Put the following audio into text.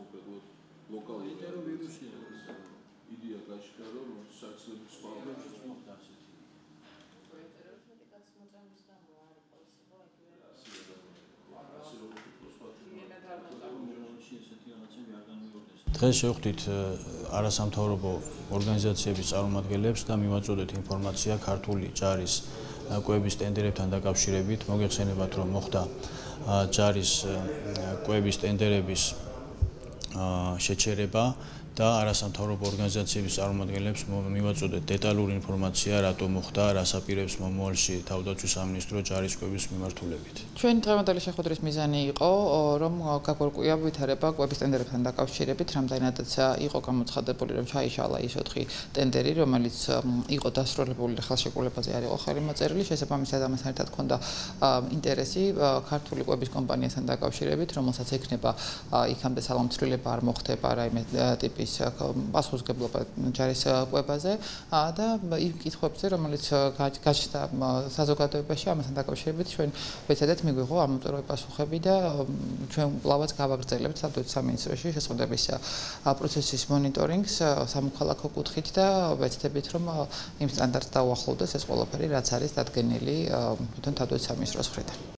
კონკრეტულად ლოკალური იდეა გაჩნდა, რომ საცილებით სხვა დღეს შევხვდით არასამთავრობო ორგანიზაციების წარმომადგენლებს და მივაწოდეთ ინფორმაცია ქართული ჯარის კვების ტენდერებთან დაკავშირებით. მოგეხსენებათ, რომ მოხდა ჯარის კვების ტენდერების შეჩერება და არასამთავრობო ორგანიზაციების წარმომადგენლებს მივაწოდეთ დეტალური ინფორმაცია, რატომ მოხდა, რას აპირებს მომავალში თავდაცვის სამინისტრო ჯარის კვების მიმართულებით. ჩვენი დღევანდელი შეხვედრის მიზანი იყო, რომ გაგვარკვია ვითარება კვების ტენდერებთან დაკავშირებით, რამდენადაც იყო გამოცხადებული, რომ ჩაიშალა ის 4 ტენდერი, რომელიც იყო დასრულებული ხელშეკრულებაზე არ იყო ხელი მოწერილი, შესაბამისად ამასთან ერთად ჰქონდა ინტერესი ქართული კვების კომპანიასთან დაკავშირებით, რომელსაც ექნება იქამდე სალამცვლელება არ მოხდება რაიმე ტიპის პასუხისმგებლობა ჯარის კვებაზე და იმ კითხვებზე, რომელიც გაჩნდა საზოგადოებაში, ამასთან დაკავშირებით ჩვენ ვეცადეთ მიგვიღო ამომწვევი პასუხები და ჩვენ კვლავაც გავაგრძელებთ სადღაც სამინისტროში შესყიდვის პროცესის მონიტორინგს სამოქალაქო კუთხით და ვეცდებით, რომ იმ სტანდარტს დაუახლოვდეს ეს ყველაფერი, რაც არის დადგენილი თვითონ თავდაცვის სამინისტროს მხრიდან.